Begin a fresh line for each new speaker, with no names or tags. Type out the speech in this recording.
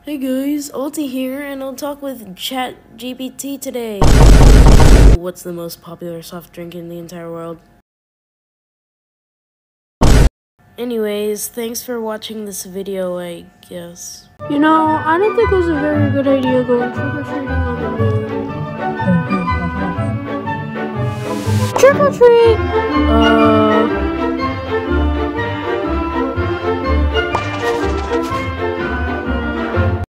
Hey guys, Alti here, and I'll talk with ChatGPT today. What's the most popular soft drink in the entire world? Anyways, thanks for watching this video, I guess.
You know, I don't think it was a very good idea going trick-or-treating on the moon. Trick-or-treat!